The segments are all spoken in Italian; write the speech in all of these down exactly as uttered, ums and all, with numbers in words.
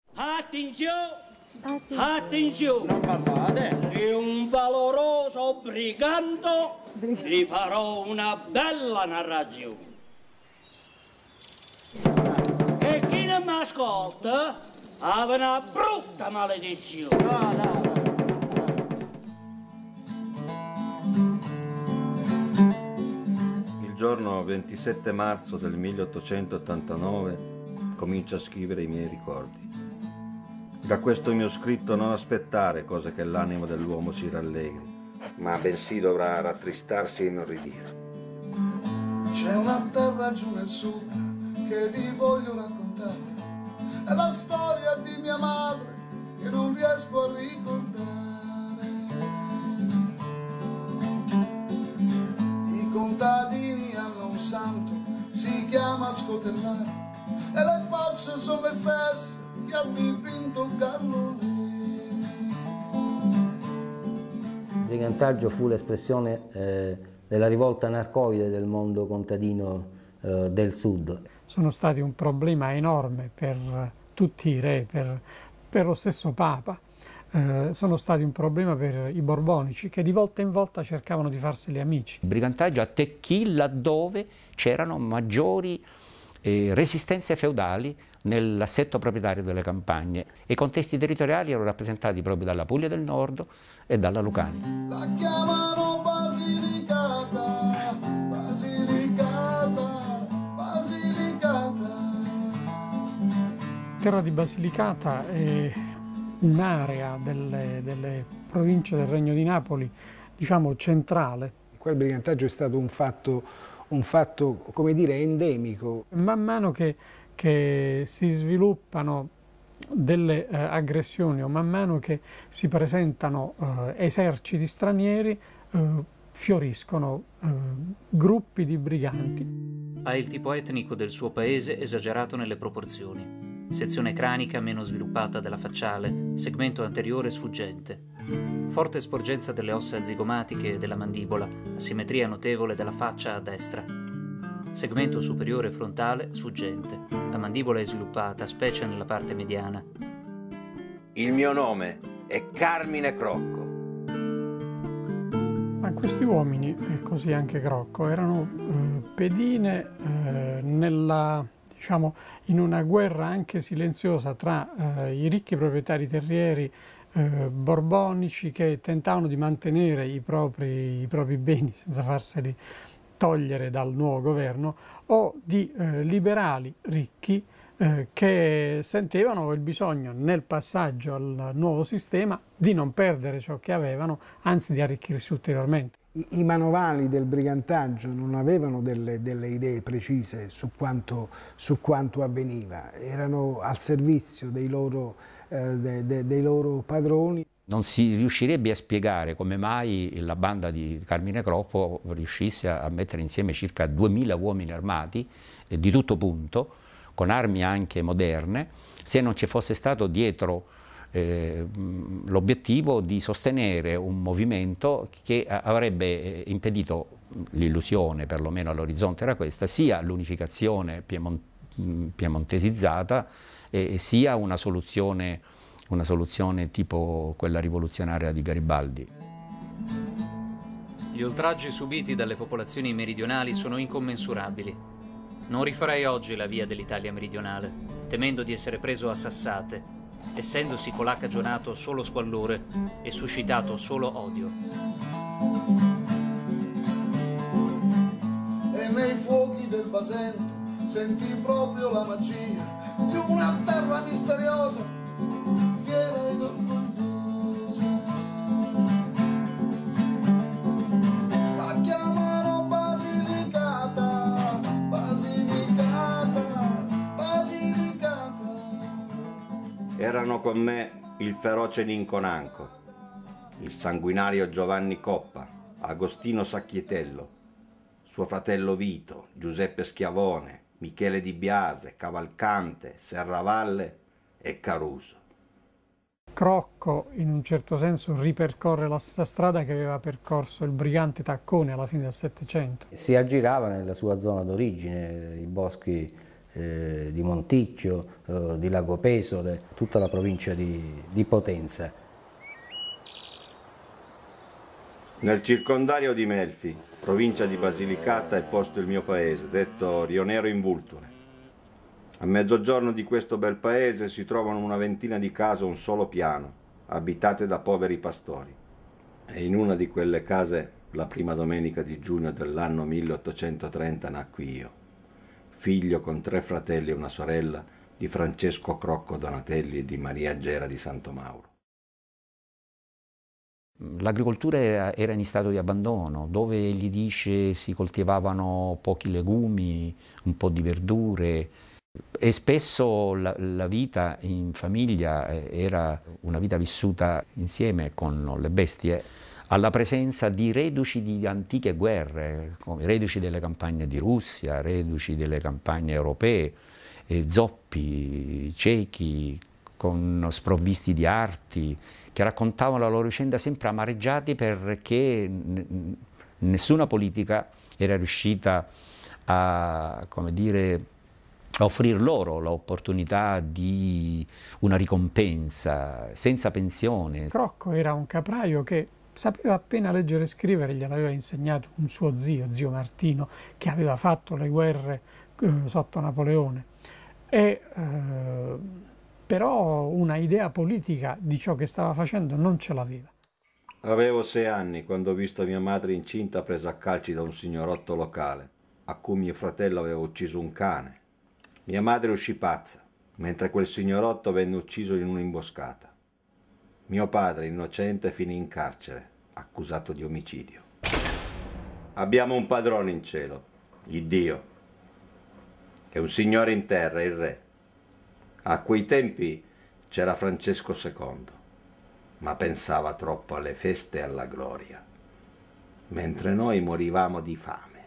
Attenzione! Attenzione! Non parlate! Di un valoroso briganto vi farò una bella narrazione. E chi non mi ascolta ha una brutta maledizione. No, no, no. Il giorno ventisette marzo del milleottocentottantanove comincio a scrivere i miei ricordi. Da questo mio scritto non aspettare cose che l'animo dell'uomo si rallegri, ma bensì dovrà rattristarsi e inorridire. C'è una terra giù nel sud che vi voglio raccontare, è la storia di mia madre che non riesco a ricordare. I contadini hanno un santo, si chiama Scotellare, e le facce sono le stesse che ha dipinto Carlo Levi. Il brigantaggio fu l'espressione eh, della rivolta anarcoide del mondo contadino eh, del sud. Sono stati un problema enorme per tutti i re, per, per lo stesso Papa. Eh, sono stati un problema per i borbonici che di volta in volta cercavano di farseli amici. Il brigantaggio attecchì laddove c'erano maggiori eh, resistenze feudali nell'assetto proprietario delle campagne. I contesti territoriali erano rappresentati proprio dalla Puglia del Nord e dalla Lucania. La chiamano Basilicata, Basilicata, Basilicata. Terra di Basilicata è un'area delle, delle province del Regno di Napoli, diciamo centrale. Quel brigantaggio è stato un fatto, un fatto come dire, endemico. Man mano che, che si sviluppano delle eh, aggressioni o man mano che si presentano eh, eserciti stranieri, eh, fioriscono eh, gruppi di briganti. Ha il tipo etnico del suo paese esagerato nelle proporzioni. Sezione cranica meno sviluppata della facciale, segmento anteriore sfuggente. Forte sporgenza delle ossa zigomatiche e della mandibola, asimmetria notevole della faccia a destra. Segmento superiore frontale sfuggente. La mandibola è sviluppata, specie nella parte mediana. Il mio nome è Carmine Crocco. Ma questi uomini, e così anche Crocco, erano eh, pedine eh, nella, diciamo, in una guerra anche silenziosa tra eh, i ricchi proprietari terrieri eh, borbonici che tentavano di mantenere i propri, i propri beni senza farseli togliere dal nuovo governo, o di eh, liberali ricchi eh, che sentivano il bisogno nel passaggio al nuovo sistema di non perdere ciò che avevano, anzi di arricchirsi ulteriormente. I, i manovali del brigantaggio non avevano delle, delle idee precise su quanto, su quanto avveniva, erano al servizio dei loro, eh, de, de, dei loro padroni. Non si riuscirebbe a spiegare come mai la banda di Carmine Crocco riuscisse a mettere insieme circa duemila uomini armati eh, di tutto punto, con armi anche moderne, se non ci fosse stato dietro eh, l'obiettivo di sostenere un movimento che avrebbe impedito l'illusione, perlomeno all'orizzonte era questa, sia l'unificazione piemont piemontesizzata eh, sia una soluzione una soluzione tipo quella rivoluzionaria di Garibaldi. Gli oltraggi subiti dalle popolazioni meridionali sono incommensurabili. Non rifarei oggi la via dell'Italia meridionale, temendo di essere preso a sassate, essendosi colà cagionato solo squallore e suscitato solo odio. E nei fuochi del Basento sentì proprio la magia di una terra misteriosa, fiera ed orgogliosa. La chiamano Basilicata, Basilicata, Basilicata. Erano con me il feroce Ninco Nanco, il sanguinario Giovanni Coppa, Agostino Sacchietello, suo fratello Vito, Giuseppe Schiavone, Michele Di Biase, Cavalcante, Serravalle e Caruso. Crocco in un certo senso ripercorre la stessa strada che aveva percorso il brigante Taccone alla fine del Settecento. Si aggirava nella sua zona d'origine, i boschi eh, di Monticchio, eh, di Lago Pesole, tutta la provincia di, di Potenza. Nel circondario di Melfi, provincia di Basilicata, è posto il mio paese, detto Rionero in Vulture. A mezzogiorno di questo bel paese si trovano una ventina di case a un solo piano, abitate da poveri pastori. E in una di quelle case, la prima domenica di giugno dell'anno milleottocentotrenta, nacqui io, figlio con tre fratelli e una sorella di Francesco Crocco Donatelli e di Maria Gera di Santomauro. L'agricoltura era, era in stato di abbandono, dove gli dice si coltivavano pochi legumi, un po' di verdure, e spesso la, la vita in famiglia era una vita vissuta insieme con le bestie, alla presenza di reduci di antiche guerre, come reduci delle campagne di Russia, reduci delle campagne europee, eh, zoppi, ciechi, con sprovvisti di arti, che raccontavano la loro vicenda sempre amareggiati perché nessuna politica era riuscita a, come dire, a offrir loro l'opportunità di una ricompensa senza pensione. Crocco era un capraio che sapeva appena leggere e scrivere, gliel'aveva insegnato un suo zio, zio Martino, che aveva fatto le guerre eh, sotto Napoleone. E, eh, però una idea politica di ciò che stava facendo non ce l'aveva. Avevo sei anni quando ho visto mia madre incinta presa a calci da un signorotto locale, a cui mio fratello aveva ucciso un cane. Mia madre uscì pazza, mentre quel signorotto venne ucciso in un'imboscata. Mio padre, innocente, finì in carcere, accusato di omicidio. Abbiamo un padrone in cielo, il Dio, e un signore in terra, il Re. A quei tempi c'era Francesco secondo, ma pensava troppo alle feste e alla gloria, mentre noi morivamo di fame.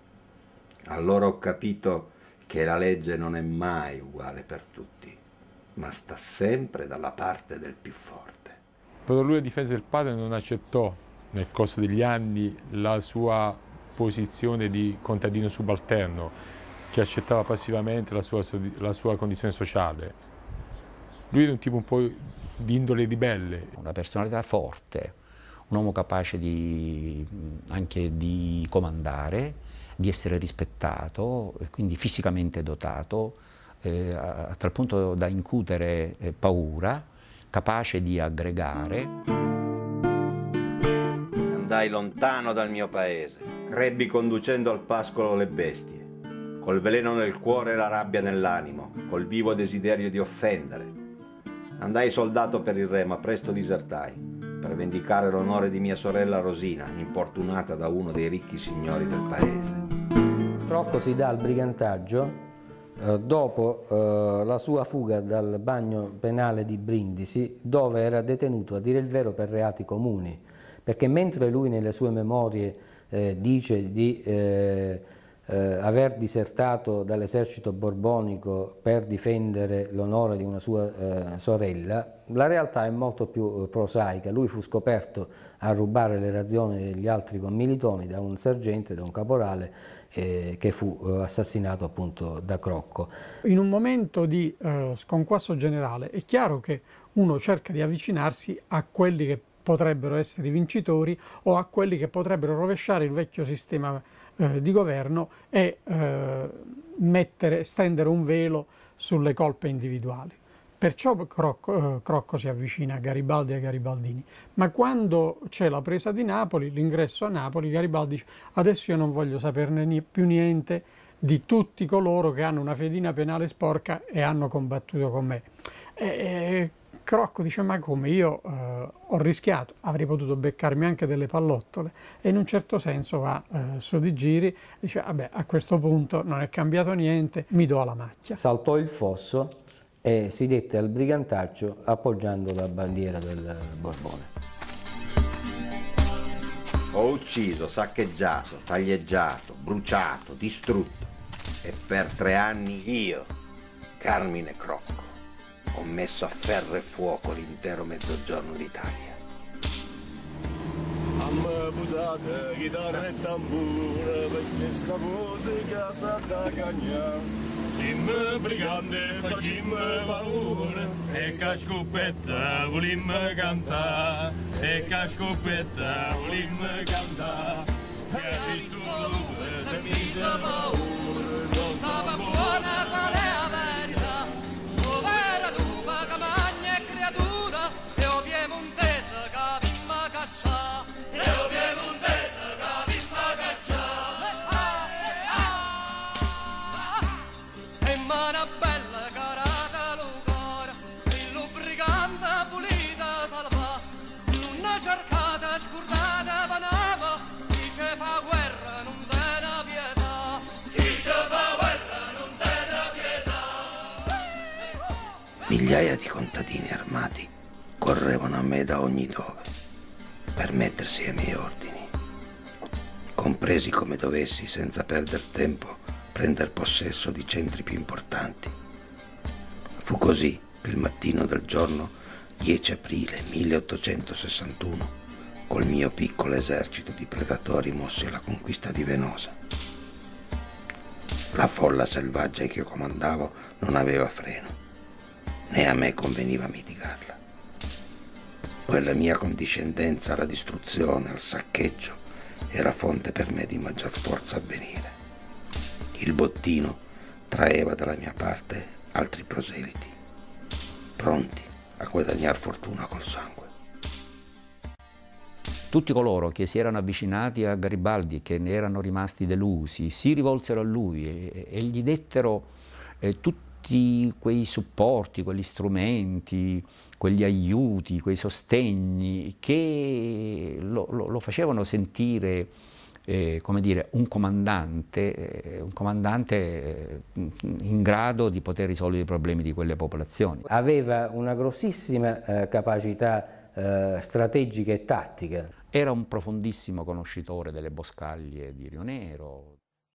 Allora ho capito che la legge non è mai uguale per tutti, ma sta sempre dalla parte del più forte. Però lui, a difesa del padre, non accettò nel corso degli anni la sua posizione di contadino subalterno, che accettava passivamente la sua, la sua condizione sociale. Lui era un tipo un po' di indole ribelle. Una personalità forte, un uomo capace di, anche di comandare, di essere rispettato, e quindi fisicamente dotato, eh, a, a tal punto da incutere eh, paura, capace di aggregare. Andai lontano dal mio paese, crebbi conducendo al pascolo le bestie, col veleno nel cuore e la rabbia nell'animo, col vivo desiderio di offendere. Andai soldato per il re, ma presto disertai, per vendicare l'onore di mia sorella Rosina, importunata da uno dei ricchi signori del paese. Crocco si dà al brigantaggio eh, dopo eh, la sua fuga dal bagno penale di Brindisi, dove era detenuto, a dire il vero, per reati comuni, perché mentre lui nelle sue memorie eh, dice di eh, eh, aver disertato dall'esercito borbonico per difendere l'onore di una sua eh, sorella, la realtà è molto più eh, prosaica. Lui fu scoperto a rubare le razioni degli altri commilitoni da un sergente, da un caporale, eh, che fu eh, assassinato appunto da Crocco. In un momento di eh, sconquasso generale è chiaro che uno cerca di avvicinarsi a quelli che potrebbero essere i vincitori o a quelli che potrebbero rovesciare il vecchio sistema eh, di governo e eh, mettere, stendere un velo sulle colpe individuali. Perciò Crocco, eh, Crocco si avvicina a Garibaldi e ai garibaldini, ma quando c'è la presa di Napoli, l'ingresso a Napoli, Garibaldi dice: adesso io non voglio saperne più niente di tutti coloro che hanno una fedina penale sporca e hanno combattuto con me. E, Crocco dice: ma come, io eh, ho rischiato, avrei potuto beccarmi anche delle pallottole, e in un certo senso va eh, su di giri, dice: vabbè, a questo punto non è cambiato niente, mi do alla macchia. Saltò il fosso e si dette al brigantaggio appoggiando la bandiera del Borbone. Ho ucciso, saccheggiato, taglieggiato, bruciato, distrutto, e per tre anni io, Carmine Crocco, ho messo a ferro e fuoco l'intero mezzogiorno d'Italia. I'm uh, scusate, chitarra e tamburo, perché sta musica sa da cagnare. Siamo briganti, facciamo paura, e cascoppetta volimmo cantare, e cascoppetta volimmo cantare. E a visto dove si mise paura, non sa buona qual è la verità, dove era tu, che magna creatura, e o piemontese che vimmo cacciare, e o piemontese che vimmo cacciare. E mana bella carata lucora, il lubricante pulita salva, non cercata scordata panava, chi ce fa guerra non te ne pietà, chi ce fa guerra non te ne pietà. Migliaia di contadini armati correvano a me da ogni dove per mettersi ai miei ordini, compresi come dovessi, senza perdere tempo, prendere possesso di centri più importanti. Fu così che il mattino del giorno dieci aprile milleottocentosessantuno, col mio piccolo esercito di predatori mossi alla conquista di Venosa. La folla selvaggia che io comandavo non aveva freno, né a me conveniva mitigarla. Quella mia condiscendenza alla distruzione, al saccheggio, era fonte per me di maggior forza a venire. Il bottino traeva dalla mia parte altri proseliti, pronti a guadagnar fortuna col sangue. Tutti coloro che si erano avvicinati a Garibaldi, che ne erano rimasti delusi, si rivolsero a lui e, e gli dettero eh, tutti quei supporti, quegli strumenti, quegli aiuti, quei sostegni che lo, lo, lo facevano sentire eh, come dire, un comandante, eh, un comandante eh, in grado di poter risolvere i problemi di quelle popolazioni. Aveva una grossissima eh, capacità eh, strategica e tattica. Era un profondissimo conoscitore delle boscaglie di Rio Nero.